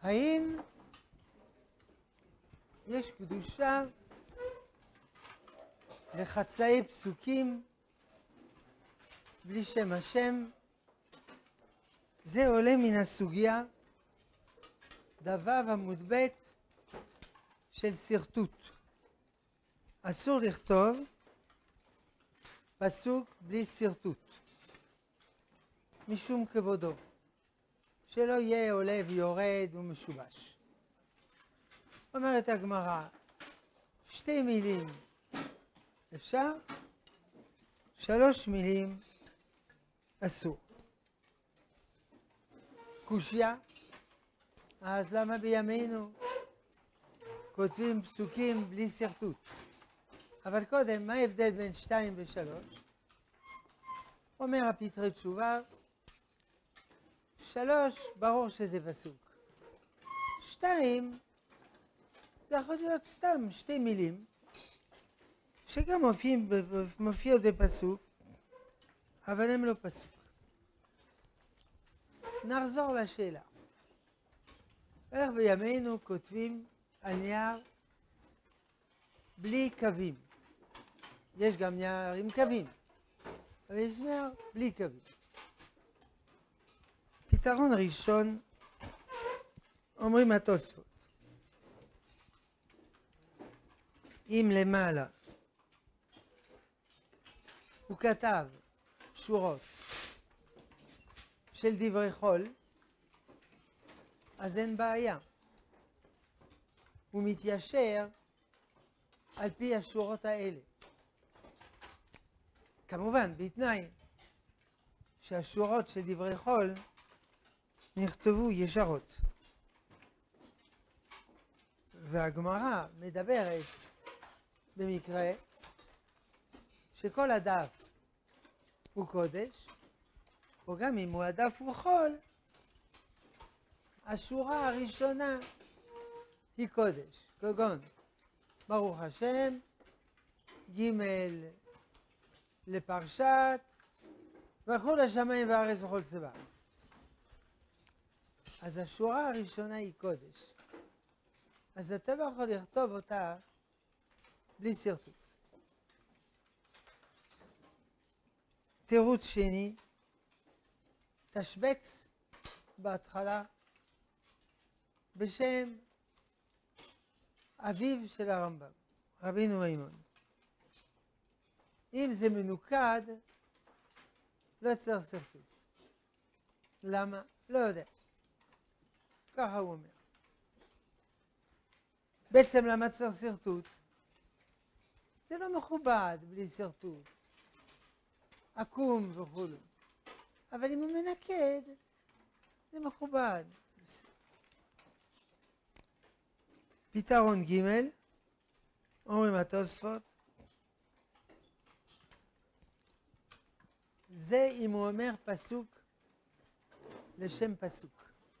האם יש קדושה לחצאי פסוקים בלי שם השם? זה עולה מן הסוגיה דו"ו עמוד ב' של שרטוט. אסור לכתוב פסוק בלי שרטוט משום כבודו, שלא יהיה עולה ויורד ומשובש. אומרת הגמרא, שתי מילים אפשר, 3 מילים אסור. קושיה, אז למה בימינו כותבים פסוקים בלי שרטוט? אבל קודם, מה ההבדל בין 2 ו-3? אומר הפתרי תשובה, 3 ברור שזה פסוק, 2 זה יכול להיות סתם 2 מילים שגם מופיעות בפסוק, אבל הם לא פסוק. נחזור לשאלה, איך בימינו כותבים על נייר בלי קווים? יש גם נייר עם קווים, אבל יש נייר בלי קווים. פתרון ראשון, אומרים התוספות, אם למעלה הוא כתב שורות של דברי חול, אז אין בעיה, הוא מתיישר על פי השורות האלה, כמובן בתנאי שהשורות של דברי חול נכתבו ישרות. והגמרא מדברת במקרה שכל הדף הוא קודש, או גם אם הוא הדף הוא חול, השורה הראשונה היא קודש, כגון ברוך השם, ג' לפרשת וכו' השמיים והארץ וכל צבא. אז השורה הראשונה היא קודש, אז אתה לא יכול לכתוב אותה בלי שרטוט. תירוץ שני, תשבץ בהתחלה בשם אביו של הרמב"ם, רבינו מימון. אם זה מנוקד, לא צריך שרטוט. למה? לא יודע. ככה הוא אומר. בעצם למה צריך שרטוט? זה לא מכובד בלי שרטוט, עקום וכו'. אבל אם הוא מנקד, זה מכובד. פתרון ג', אומרים התוספות, זה אם הוא אומר פסוק לשם פסוק.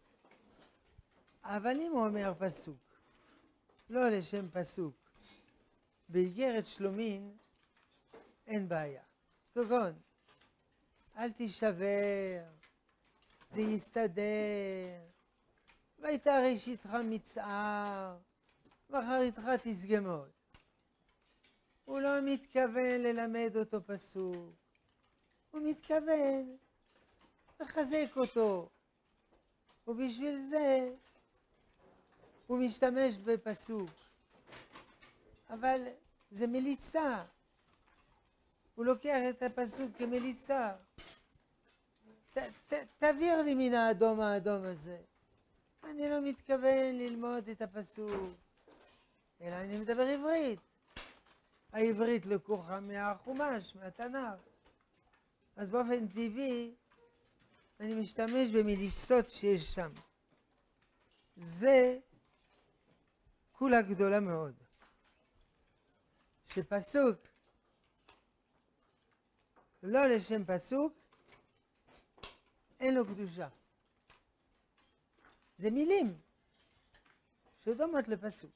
אבל אם הוא אומר פסוק לא לשם פסוק באיגרת שלומין, אין בעיה. כגון, אל תישבר, זה יסתדר, והייתה ראשיתך מצער, ואחריתך תסגמות. הוא לא מתכוון ללמד אותו פסוק, הוא מתכוון לחזק אותו, ובשביל זה הוא משתמש בפסוק. אבל זה מליצה, הוא לוקח את הפסוק כמליצה. תעביר לי מן האדום האדום הזה. אני לא מתכוון ללמוד את הפסוק, אלא אני מדבר עברית. העברית לקוחה מהחומש, מהתנ"ך. אז באופן טבעי אני משתמש במליצות שיש שם. זה כולה גדולה מאוד. שפסוק לא לשם פסוק, אין לו קדושה. זה מילים שדומות לפסוק.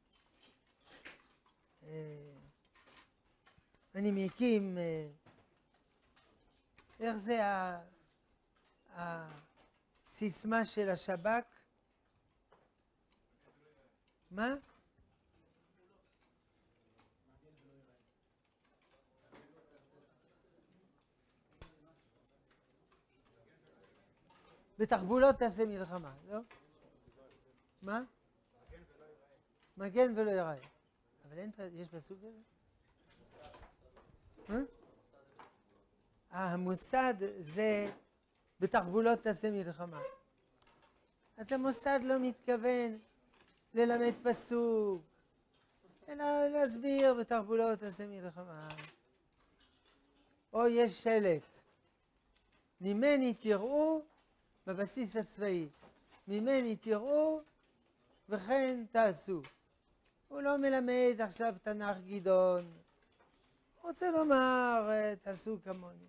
אני מקים, איך זה הסיסמה של השב"כ? מה? בתחבולות תעשה מלחמה, לא? מה? מגן ולא יראה. אבל יש פסוק כזה? המוסד זה בתחבולות תעשה מלחמה. אז המוסד לא מתכוון ללמד פסוק, אלא להסביר בתחבולות תעשה מלחמה. או יש שלט, ממני תראו בבסיס הצבאי, ממני תראו וכן תעשו. הוא לא מלמד עכשיו תנ"ך גדעון, הוא רוצה לומר תעשו כמוני.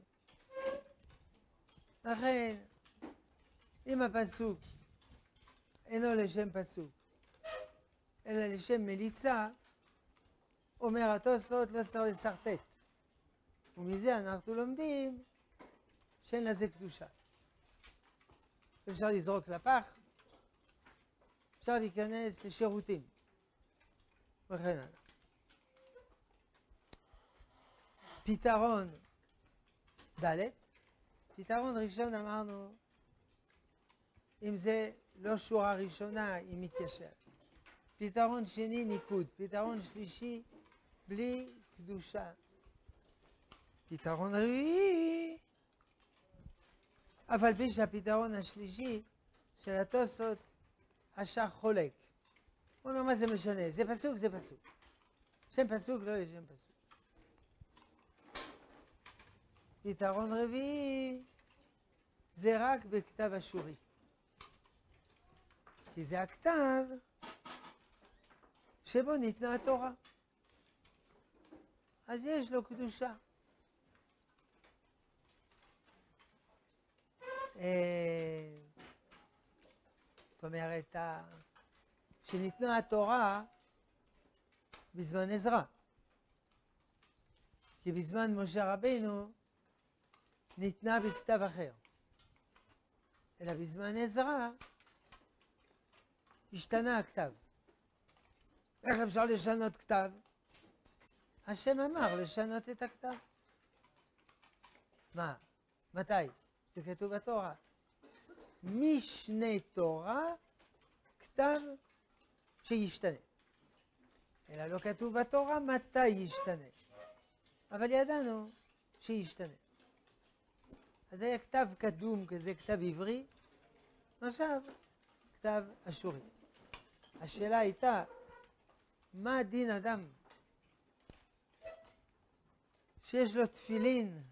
לכן, אם הפסוק אינו לשם פסוק, אלא לשם מליצה, אומר התוספות לא צריך לסרטט. ומזה אנחנו לומדים שאין לזה קדושה. אפשר לזרוק לפח, אפשר להיכנס לשירותים, וכן הלאה. פתרון ד', פתרון ראשון אמרנו, אם זה לא שורה ראשונה, היא מתיישרת. פתרון שני, ניקוד. פתרון שלישי, בלי קדושה. פתרון רביעי, אף על פי שהפתרון השלישי של התוספות, השח חולק. הוא אומר, מה זה משנה? זה פסוק, זה פסוק. שם פסוק, לא לשם פסוק. פתרון רביעי, זה רק בכתב אשורי. כי זה הכתב שבו ניתנה התורה. אז יש לו קדושה. זאת אומרת, שניתנה התורה בזמן עזרא. כי בזמן משה רבינו ניתנה בכתב אחר. אלא בזמן עזרא השתנה הכתב. איך אפשר לשנות כתב? השם אמר לשנות את הכתב. מה? מתי? זה כתוב בתורה. משנה תורה כתב שישתנה. אלא לא כתוב בתורה מתי ישתנה. אבל ידענו שישתנה. אז היה כתב קדום כזה, כתב עברי, עכשיו כתב אשורי. השאלה הייתה, מה דין אדם שיש לו תפילין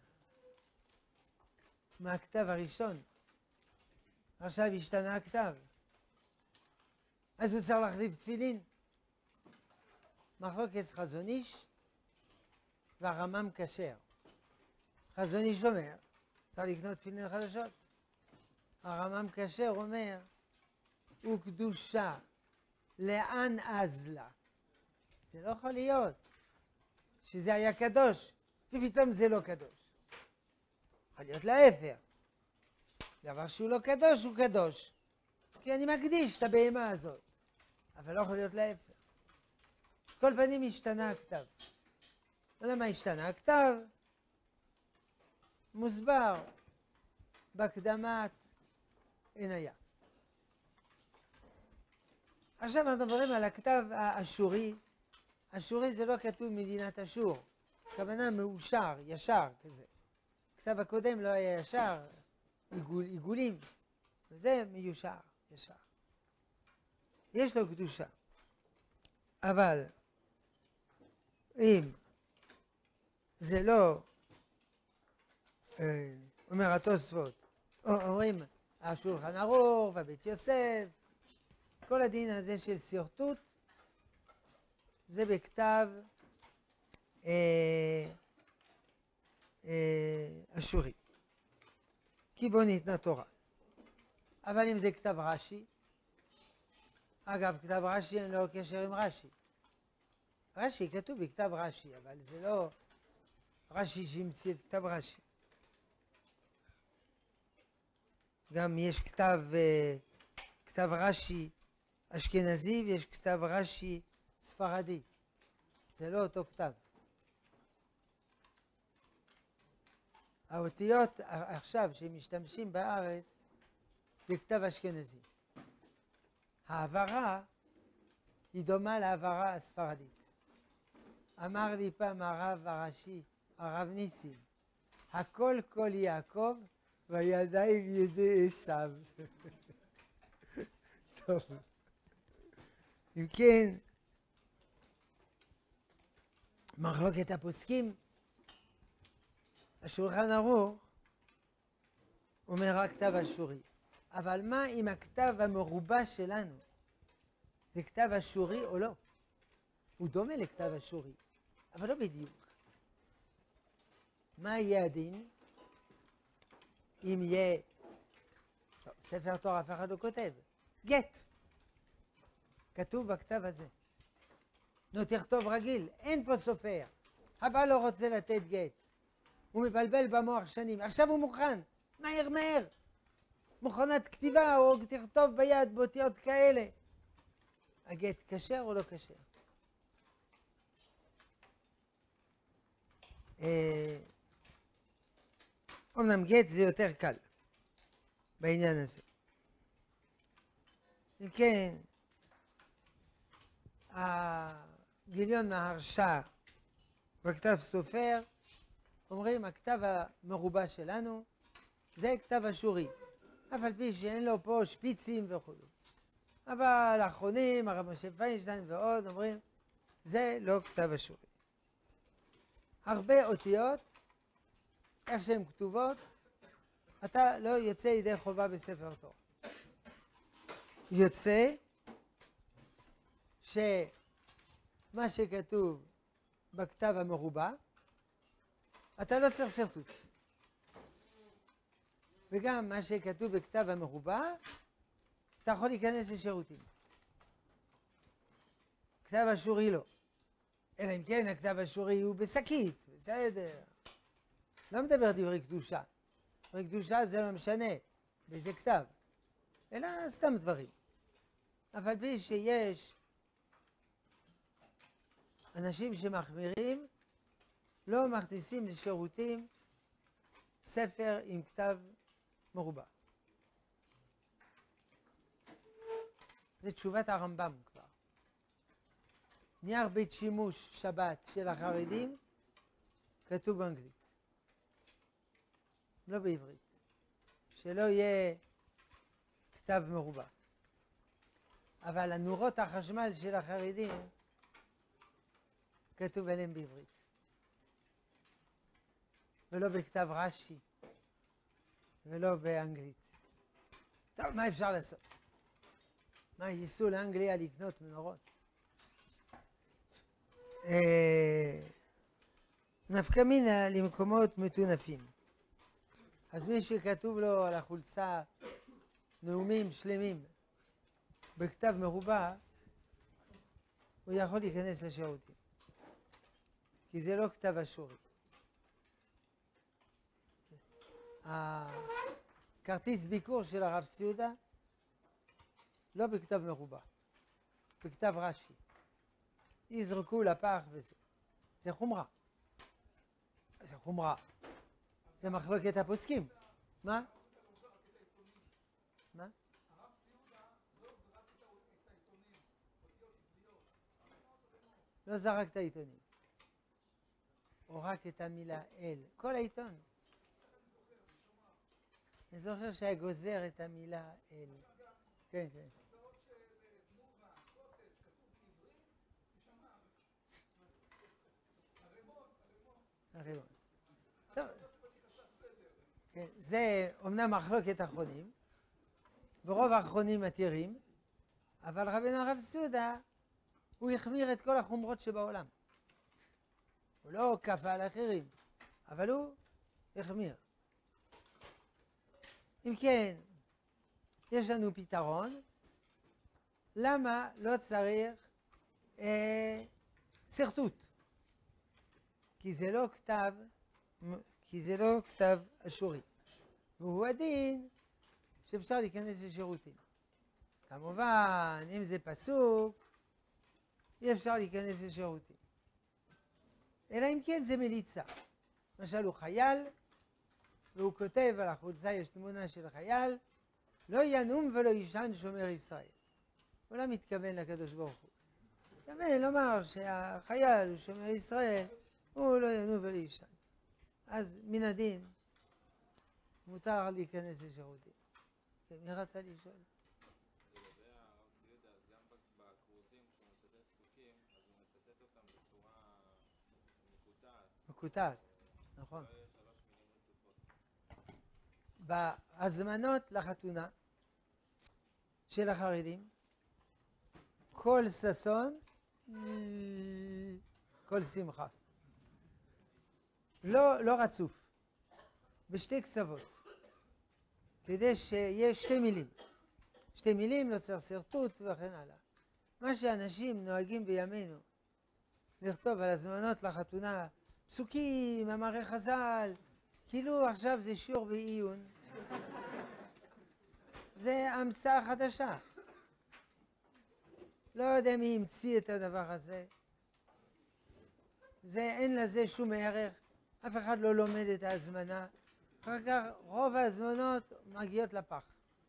מהכתב הראשון, עכשיו השתנה הכתב, אז הוא צריך להחליף תפילין? מחלוקת חזון איש והרמ"ם כשר. חזון איש אומר, צריך לקנות תפילין חדשות. הרמ"ם כשר אומר, הוא קדושה, לאן אז לה? זה לא יכול להיות שזה היה קדוש, ופתאום זה לא קדוש. יכול להיות להפך. דבר שהוא לא קדוש הוא קדוש, כי אני מקדיש את הבהמה הזאת. אבל לא יכול להיות להפך. כל פנים השתנה הכתב. ולמה השתנה הכתב? מוסבר בהקדמת עניה. עכשיו אנחנו מדברים על הכתב האשורי. אשורי זה לא כתוב מדינת אשור. הכוונה מאושר, ישר כזה. הכתב הקודם לא היה ישר, עיגולים. וזה מיושר, ישר. יש לו קדושה. אבל אם זה לא, אומר התוספות, אומרים השולחן ערוך והבית יוסף, כל הדין הזה של סרטוט, זה בכתב אשורי. כי בו ניתנה תורה. אבל אם זה כתב רש"י, אגב, כתב רש"י אין לו קשר עם רש"י. רש"י כתוב בכתב רש"י, אבל זה לא רש"י שהמציא את כתב רש"י. גם יש כתב רש"י אשכנזי ויש כתב רש"י ספרדי. זה לא אותו כתב. האותיות עכשיו שמשתמשים בארץ זה כתב אשכנזי. העברה היא דומה לעברה הספרדית. אמר לי פעם הרב הראשי, הרב ניסים, הכל כל יעקב והידיים ידי עשיו. טוב. אם כן, מחלוקת הפוסקים, השולחן ערוך אומר רק כתב אשורי. אבל מה עם הכתב המרובע שלנו? זה כתב אשורי או לא? הוא דומה לכתב אשורי, אבל לא בדיוק. מה יהיה הדין? אם יהיה... טוב, ספר תורה אף אחד לא כותב. גט. כתוב בכתב הזה. נו, תכתוב רגיל, אין פה סופר. הבא לא רוצה לתת גט. הוא מבלבל במוח שנים. עכשיו הוא מוכן. מהר מהר. מכונת כתיבה או תכתוב ביד באותיות כאלה. הגט כשר או לא כשר? אמנם גט זה יותר קל בעניין הזה. אם כן, הגיליון מהרש"א בכתב סופר אומרים הכתב המרובע שלנו זה כתב אשורי, אף על פי שאין לו פה שפיצים וכו'. אבל האחרונים, הרב משה פיינשטיין ועוד אומרים זה לא כתב אשורי. הרבה אותיות, איך שהן כתובות, אתה לא יוצא ידי חובה בספר תורה. יוצא שמה שכתוב בכתב המרובע, אתה לא צריך שרטוט. וגם מה שכתוב בכתב המרובע, אתה יכול להיכנס לשירותים. כתב אשורי לא. אלא אם כן הכתב אשורי הוא בשקית, בסדר. לא מדבר דברי קדושה. דברי קדושה זה לא משנה באיזה כתב, אלא סתם דברים. אבל בי שיש אנשים שמחמירים, לא מכניסים לשירותים ספר עם כתב מרובע. זה תשובת הרמב"ם כבר. נייר בית שימוש שבת של החרדים כתוב באנגלית, לא בעברית. שלא יהיה כתב מרובע. אבל הנורות החשמל של החרדים כתוב עליהם בעברית. ולא בכתב רש"י, ולא באנגלית. טוב, מה אפשר לעשות? מה, ייסעו לאנגליה לקנות מנורות? נפקא מינה למקומות מטונפים. אז מי שכתוב לו על החולצה נאומים שלמים בכתב מרובע, הוא יכול להיכנס לשירותים. כי זה לא כתב אשורי. הכרטיס ביקור של הרב ציודה לא בכתב מרובע, בכתב רש"י. יזרקו לפח וזה. זה חומרה. זה חומרה. זה מחלוקת הפוסקים. מה? מה? הרב ציודה לא זרק את העיתונים, אותיות עבריות. לא זרק את העיתונים. או רק את המילה אל. כל העיתון. אני זוכר שהיה גוזר את המילה אל. כן, כן. כיסאות של תנובה, קוטג', כתוב בעברית, ושמע. הרימון. טוב. כן, זה אומנם מחלוקת אחרונים, ורוב האחרונים מתירים, אבל רבינו הרב ציודה, הוא החמיר את כל החומרות שבעולם. הוא לא כפה על אחרים, אבל הוא החמיר. אם כן, יש לנו פתרון, למה לא צריך שרטוט? כי זה לא כתב אשורי. והוא הדין שאפשר להיכנס לשירותים. כמובן, אם זה פסוק, אי אפשר להיכנס לשירותים. אלא אם כן זה מליצה. למשל הוא חייל, והוא כותב על החולצה, יש תמונה של חייל, לא ינום ולא יישן שומר ישראל. הוא לא מתכוון לקדוש ברוך הוא. מתכוון לומר שהחייל הוא שומר ישראל, הוא לא ינום ולא יישן. אז מן הדין, מותר להיכנס לשירותים. כן, מי רצה לשאול? לגבי הרב צבי יהודה, אז גם בכרוזים, כשהוא מצטט פסוקים, אז הוא מצטט אותם בצורה מקוטעת. מקוטעת, נכון. לא יהיה 3 מילים רצופות. בהזמנות לחתונה של החרדים, כל ששון, כל שמחה. לא רצוף, בשתי קצוות, כדי שיש שתי מילים. שתי מילים, לא צריך שרטוט וכן הלאה. מה שאנשים נוהגים בימינו, לכתוב על הזמנות לחתונה, פסוקים, מאמרי חז"ל, כאילו עכשיו זה שיעור בעיון. זה המצאה חדשה. לא יודע מי המציא את הדבר הזה. אין לזה שום ערך. אף אחד לא לומד את ההזמנה. אחר כך רוב ההזמנות מגיעות לפח.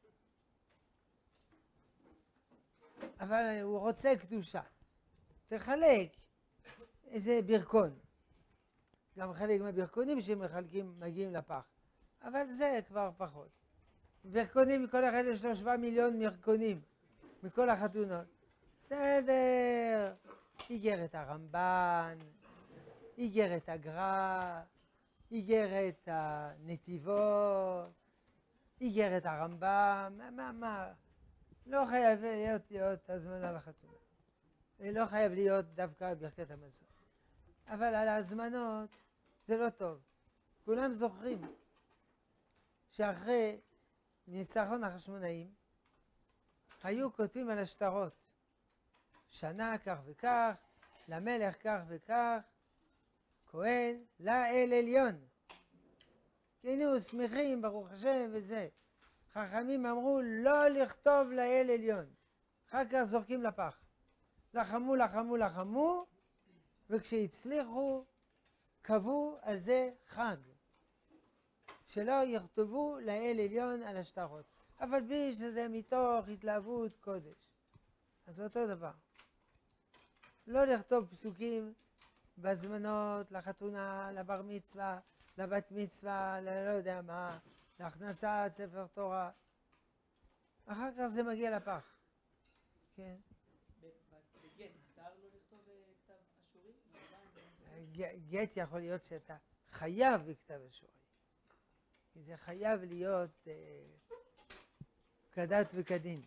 אבל הוא רוצה קדושה. תחלק איזה ברכון. גם חלק מהברכונים שמחלקים מגיעים לפח. אבל זה כבר פחות. ברכונים, מכל אחד יש לו 7 מיליון ברכונים מכל החתונות. בסדר, איגרת הרמב"ן, איגרת הגר"א, איגרת הנתיבות, איגרת הרמב"ם, מה? לא חייב להיות הזמנה לחתונה. לא חייב להיות דווקא ברכת המזון. אבל על ההזמנות זה לא טוב. כולם זוכרים שאחרי ניצחון החשמונאים היו כותבים על השטרות שנה כך וכך, למלך כך וכך, כהן לאל עליון. היינו שמחים ברוך השם וזה. חכמים אמרו לא לכתוב לאל עליון. אחר כך זורקים לפח. לחמו, לחמו, לחמו, וכשהצליחו קבעו על זה חג. שלא יכתבו לאל עליון על השטרות. אף על פי שזה מתוך התלהבות קודש. אז זה אותו דבר. לא לכתוב פסוקים בהזמנות לחתונה, לבר מצווה, לבת מצווה, לא יודע מה, להכנסת ספר תורה. אחר כך זה מגיע לפח. כן. בגט, מותר לא לכתוב כתב אשורי? גט יכול להיות שאתה חייב בכתב אשורי. כי זה חייב להיות כדת וכדין.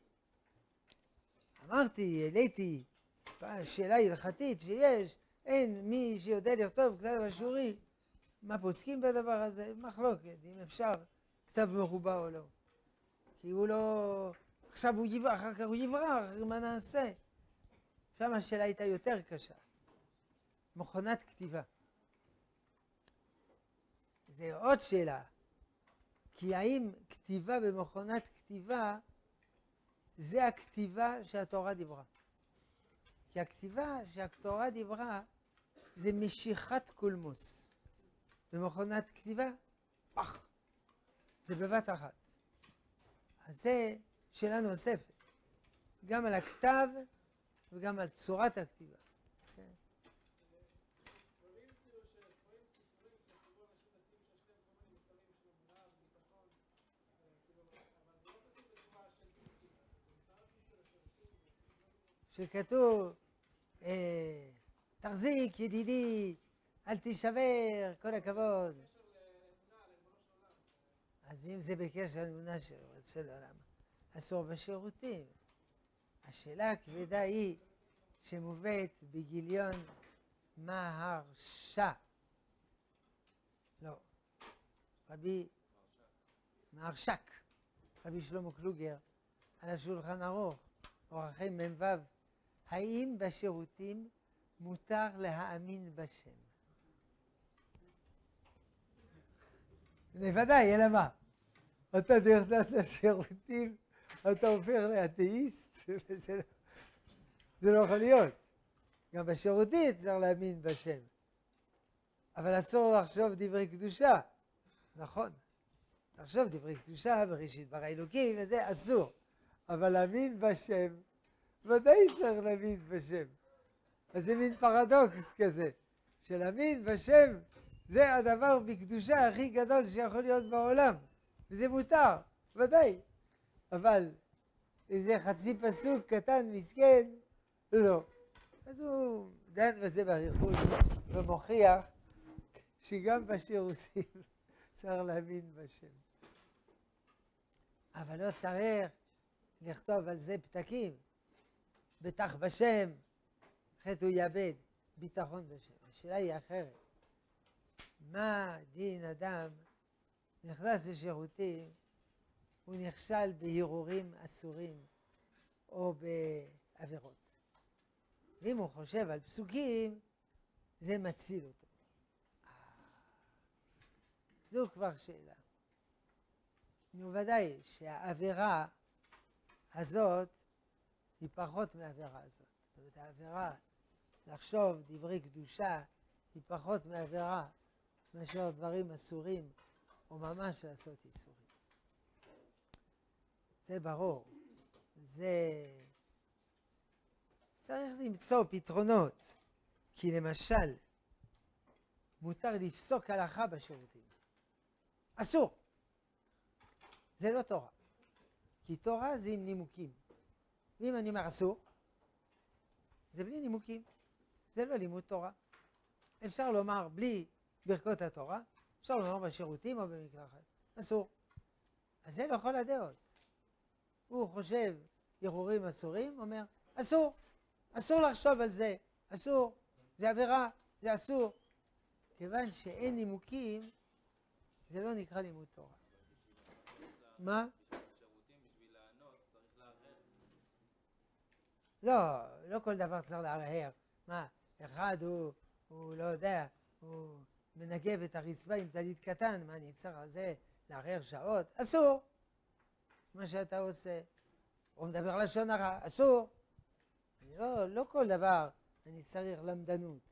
אמרתי, העליתי שאלה הלכתית שיש, אין מי שיודע לכתוב כתב אשורי. מה פוסקים בדבר הזה? מחלוקת, אם אפשר כתב מרובע או לא. כי הוא לא... עכשיו הוא יברח, אחר כך הוא יברח, מה נעשה? שם השאלה הייתה יותר קשה. מכונת כתיבה. זה עוד שאלה. כי האם כתיבה במכונת כתיבה זה הכתיבה שהתורה דיברה? כי הכתיבה שהתורה דיברה זה משיכת קולמוס. במכונת כתיבה, פח. זה בבת אחת. אז זה שאלה נוספת. גם על הכתב וגם על צורת הכתיבה. כן. שכתוב, תחזיק ידידי, אל תישבר, כל הכבוד. אז אם זה בקשר לאמונה של העולם, אסור בשירותים. השאלה הכבדה היא שמובאת בגיליון מהרש"א. לא, רבי מהרש"ק, רבי שלמה קלוגר, על השולחן ערוך, אורחי מ"ו, האם בשירותים מותר להאמין בשם? בוודאי, אלא מה? אתה נכנס לשירותים, אתה הופך לאתאיסט, זה לא יכול להיות. גם בשירותית צריך להאמין בשם. אבל אסור לחשוב דברי קדושה. נכון. לחשוב דברי קדושה, בראשית ברא אלוקים, וזה אסור. אבל להאמין בשם, ודאי צריך להאמין בשם. אז זה מין פרדוקס כזה, שלהאמין בשם זה הדבר בקדושה הכי גדול שיכול להיות בעולם. וזה מותר, ודאי. אבל איזה חצי פסוק קטן, מסכן, לא. אז הוא דן בזה באריכות ומוכיח שגם בשירותים צריך להאמין בשם. אבל לא צריך לכתוב על זה פתקים. בטח בשם, חטא הוא יאבד, ביטחון בשם. השאלה היא אחרת. מה דין אדם נכנס לשירותים, הוא נכשל בהרהורים אסורים או בעבירות. ואם הוא חושב על פסוקים, זה מציל אותו. זו כבר שאלה. נו ודאי שהעבירה הזאת היא פחות מהעבירה הזאת. זאת אומרת, העבירה לחשוב דברי קדושה היא פחות מהעבירה מאשר דברים אסורים או ממש לעשות איסורים. זה ברור. זה צריך למצוא פתרונות. כי למשל, מותר לפסוק הלכה בשירותים. אסור. זה לא תורה. כי תורה זה עם נימוקים. ואם אני אומר אסור, זה בלי נימוקים. זה לא לימוד תורה. אפשר לומר בלי ברכות התורה, אפשר לומר בשירותים או במקלחת. אסור. אז זה לא כל הדעות. הוא חושב הרהורים אסורים, אומר אסור. אסור לחשוב על זה. אסור. זה עבירה. זה אסור. כיוון שאין נימוקים, זה לא נקרא לימוד תורה. מה? בשירותים בשביל לענות צריך לערער. לא כל דבר צריך לערער. מה? אחד הוא לא יודע, הוא מנגב את הרצפה עם טלית קטן, מה אני צריך על זה לערער שעות? אסור. מה שאתה עושה. או מדבר לשון הרע, אסור. לא כל דבר אני צריך למדנות.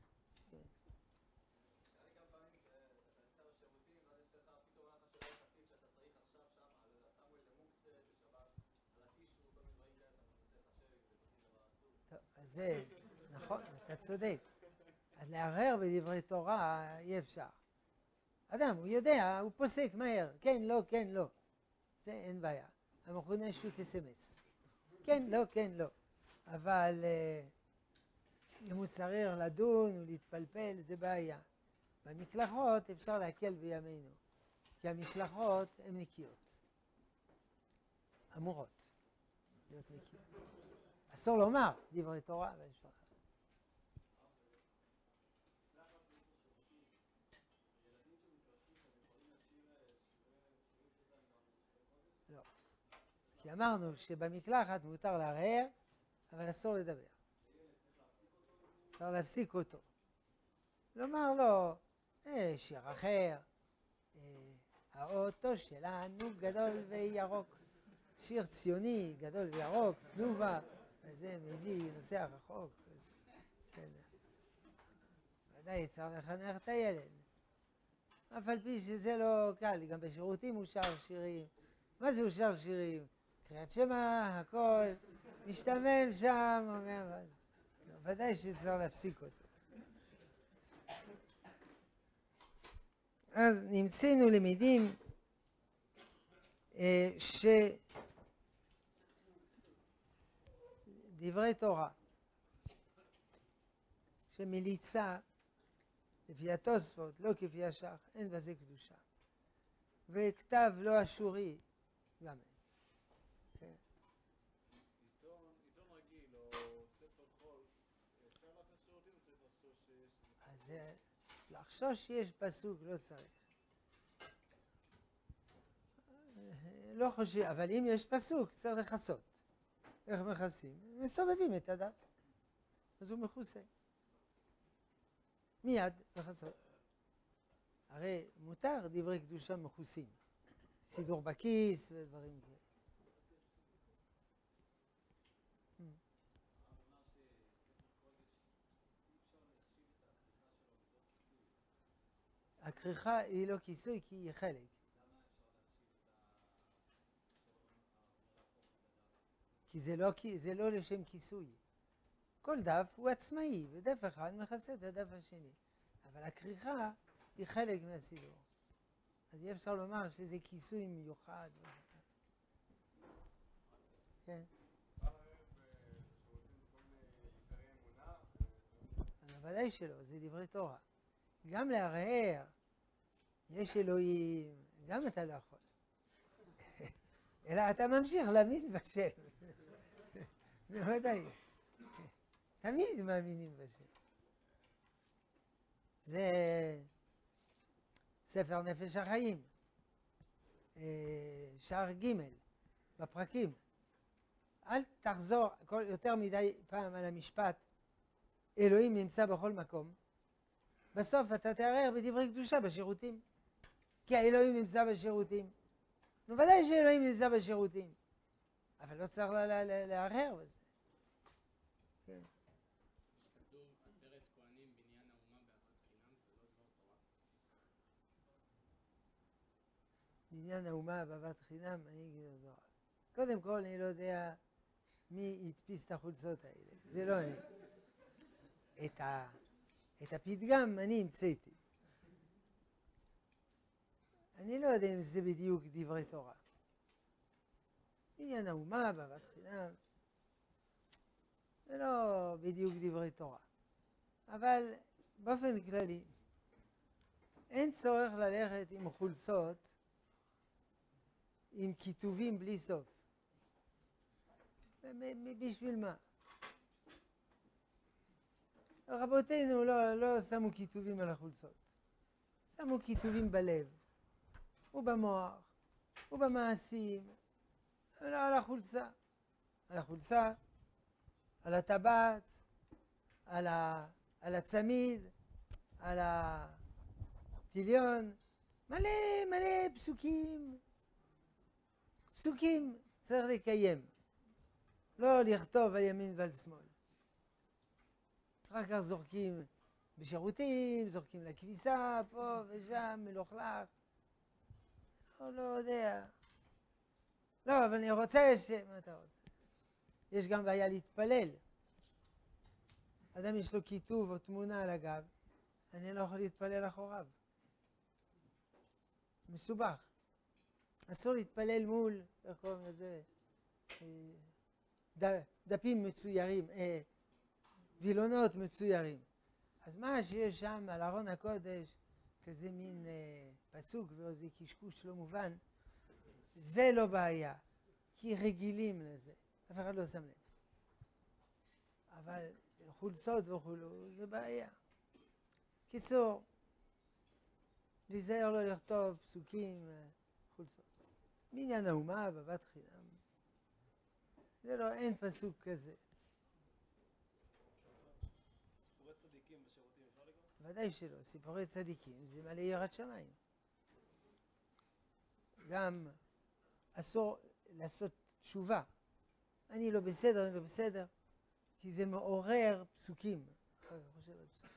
זה נכון, אתה צודק. אז לערער בדברי תורה אי אפשר. אדם, הוא יודע, הוא פוסק מהר, כן, לא, כן, לא. זה אין בעיה. המכונה שו"ת אס.אם.אס. כן, לא, כן, לא. אבל אם הוא צריך לדון ולהתפלפל, זה בעיה. במקלחות אפשר להקל בימינו, כי המקלחות הן נקיות. אמורות להיות נקיות. אסור לומר דברי תורה, אבל יש לך. לא. כי אמרנו שבמקלחת מותר לערער, אבל אסור לדבר. אפשר להפסיק אותו. לומר לו, שיר אחר, האוטו שלנו גדול וירוק. שיר ציוני, גדול וירוק, תנובה. וזה מביא, נוסע רחוק. בסדר. ודאי צריך לחנך את הילד. אף על פי שזה לא קל, גם בשירותים הוא שר שירים. מה זה הוא שר שירים? קריאת שמע, הכל, משתמם שם, אומר, ודאי שצריך להפסיק אותו. אז נמצאנו למדים דברי תורה, שמליצה, לפי התוספות, לא כפי השח, אין בזה קדושה. וכתב לא אשורי, גם אין. כן. עיתון רגיל או ספר חול, אפשר להכניס שירותים, צריך לחשוש שיש... אז לחשוש שיש פסוק לא צריך. לא חושב, אבל אם יש פסוק צריך לכסות. איך מכסים? מסובבים את הדף. אז הוא מכוסה. מיד לכסות. הרי מותר דברי קדושה מכוסים. סידור בכיס ודברים כאלה. הכריכה היא לא כיסוי כי היא חלק. כי זה לא לשם כיסוי. כל דף הוא עצמאי, ודף אחד מכסה את הדף השני. אבל הכריכה היא חלק מהסידור. אז אי אפשר לומר שזה כיסוי מיוחד. כן. ודאי שלא, זה דברי תורה. גם להרהר, יש אלוהים, גם אתה לא יכול. אלא אתה ממשיך להאמין בשם. בוודאי. תמיד מאמינים בשם. זה ספר נפש החיים, שער ג' בפרקים. אל תחזור יותר מדי פעם על המשפט אלוהים נמצא בכל מקום. בסוף אתה תערער בדברי קדושה בשירותים. כי האלוהים נמצא בשירותים. נו, ודאי שאלוהים נמצא בשירותים. אבל לא צריך לערער בזה. כן. כתוב, עטרת כהנים בניין האומה באהבת חינם, זה לא דבר תורה? בניין האומה באהבת חינם, אני אגיד לו זוהר. קודם כל, אני לא יודע מי הדפיס את החולצות האלה. זה לא אני. את הפתגם אני המצאתי. אני לא יודע אם זה בדיוק דברי תורה. בניין האומה באהבת חינם, זה לא בדיוק דברי תורה. אבל באופן כללי, אין צורך ללכת עם חולצות עם כיתובים בלי סוף. בשביל מה? רבותינו לא שמו כיתובים על החולצות. שמו כיתובים בלב, ובמוח, ובמעשים, לא על החולצה. על החולצה, על הטבעת, על הצמיד, על הטיליון, מלא פסוקים. פסוקים צריך לקיים, לא לכתוב על ימין ועל שמאל. אחר כך זורקים בשירותים, זורקים לכביסה, פה ושם, מלוכלך. לא יודע. לא, אבל אני רוצה מה אתה רוצה? יש גם בעיה להתפלל. אדם יש לו כיתוב או תמונה על הגב, אני לא יכול להתפלל אחוריו. מסובך. אסור להתפלל מול, איך קוראים לזה? דפים מצוירים, וילונות מצוירים. אז מה שיש שם על ארון הקודש, כזה מין פסוק ואיזה קשקוש לא מובן, זה לא בעיה, כי רגילים לזה, אף אחד לא שם לב. אבל חולצות וכולו, זה בעיה. קיצור, להיזהר לא לכתוב פסוקים, חולצות. בניין האומה, באהבת חינם. זה לא, אין פסוק כזה. סיפורי צדיקים בשירותים אפשר לקרוא? ודאי שלא, סיפורי צדיקים זה מלא יראת שמיים. גם אסור לעשות תשובה. אני לא בסדר, כי זה מעורר פסוקים. אחר כך חושב על פסוקים.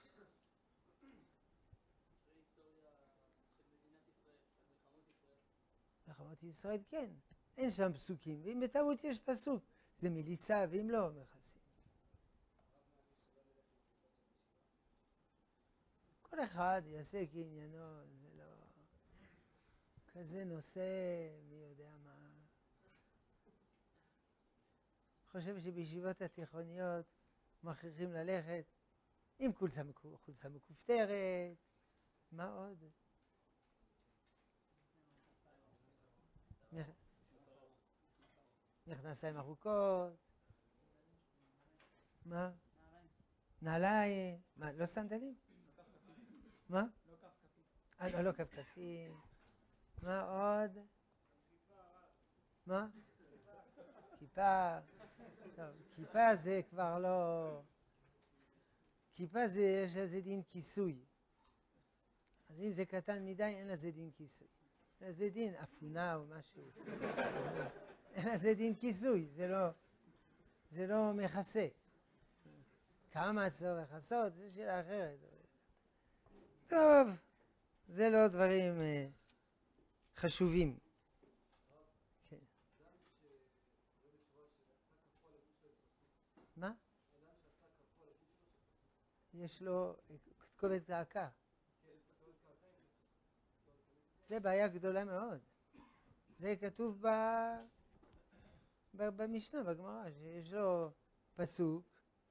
זה היסטוריה של מדינת ישראל, של מלחמות ישראל. מלחמות ישראל כן, אין שם פסוקים, ואם בטעות יש פסוק, זה מליצה, ואם לא, מכסים. כל אחד יעשה כעניינו, זה לא כזה נושא, מי יודע מה. חושב שבישיבות התיכוניות מכריחים ללכת עם חולצה מכופתרת, מה עוד? מכנסיים ארוכות, מה? נעליים, מה, לא סנדלים? מה? לא כפכפים. מה עוד? מה? כיפה. טוב, כיפה זה כבר לא... כיפה זה, יש לזה דין כיסוי. אז אם זה קטן מדי, אין לזה דין כיסוי. אין לזה דין אפונה או משהו. אין לזה דין כיסוי, זה לא מכסה. כמה צריך לכסות, זה שאלה אחרת. טוב, זה לא דברים חשובים. כן. מה? יש לו כתובת קעקע. זה בעיה גדולה מאוד. זה כתוב במשנה, בגמרא, שיש לו פסוק,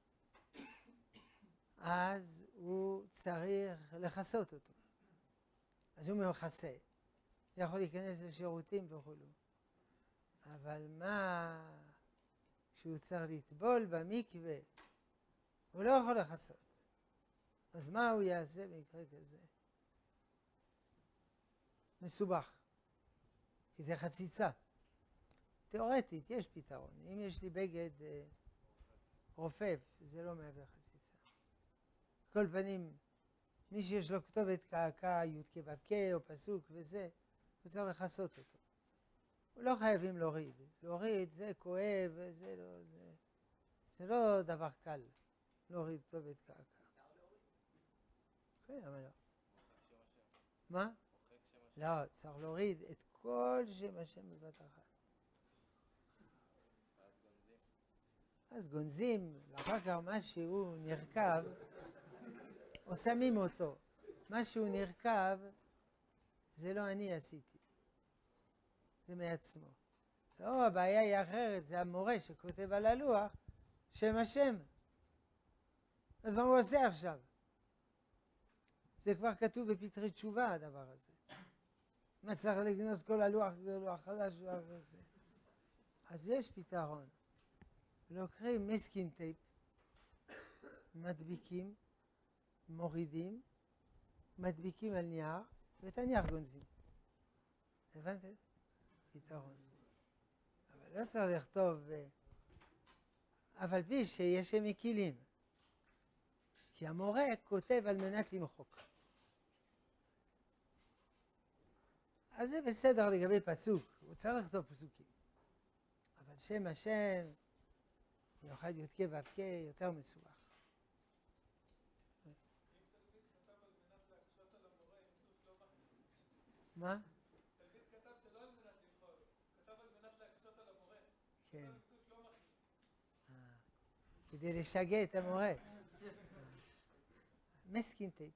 אז הוא צריך לחסות אותו. אז הוא מכסה, יכול להיכנס לשירותים וכו'. אבל מה, כשהוא צריך לטבול במקווה, הוא לא יכול לחסות. אז מה הוא יעשה במקרה כזה? מסובך, כי זה חציצה. תיאורטית יש פתרון. אם יש לי בגד רופף, זה לא מהווה חציצה. כל פנים, מי שיש לו כתובת קעקע, י"ק ו"ק או פסוק וזה, הוא צריך לחסות אותו. הוא לא חייבים להוריד. להוריד זה כואב, זה לא דבר קל להוריד כתובת קעקע. כן, אבל לא. מה? לא, צריך להוריד את כל שם השם בבת אחת. אז גונזים, ואחר כך משהו נרכב, או שמים אותו. משהו נרכב, זה לא אני עשיתי. זה מעצמו. לא, הבעיה היא אחרת, זה המורה שכותב על הלוח, שם השם. אז מה הוא עושה עכשיו? זה כבר כתוב בפתרי תשובה, הדבר הזה. מה צריך לגנוז כל הלוח, לוח חדש, לוח כזה. אז יש פתרון. לוקחים מסקין טייפ, מדביקים, מורידים, מדביקים על נייר, ואת הנייר גונזים. הבנתם? פתרון. אבל לא צריך לכתוב, אבל פי שיש שהם מקילים. כי המורה כותב על מנת למחוק. אז זה בסדר לגבי פסוק, הוא צריך לכתוב פסוקים. אבל שם השם, מיוחד י"ק ו"ק, יותר מסובך. מה? תלמיד כתב שלא על מנת למחוק, כתב על מנת להקשות על המורה. כן. ליטוש לא מכין. כדי לשגע את המורה. מסקין טייפ.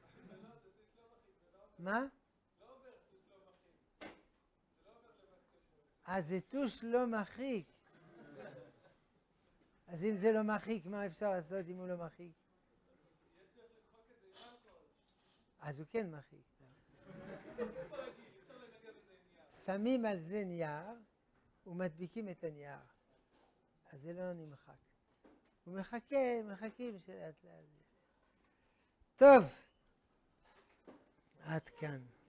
מה? לא עובר טוש לא מכין. זה לא עובר למסקה. אז זה טוש לא מרחיק. אז אם זה לא מרחיק, מה אפשר לעשות אם הוא לא מרחיק? יש דרך למחוק את זה עם אלכוהול. אז הוא כן מרחיק. אפשר לנגב את זה עם נייר. שמים על זה נייר ומדביקים את הנייר. אז זה לא נמחק. הוא מחכים שלאט לאט. טוב, עד כאן.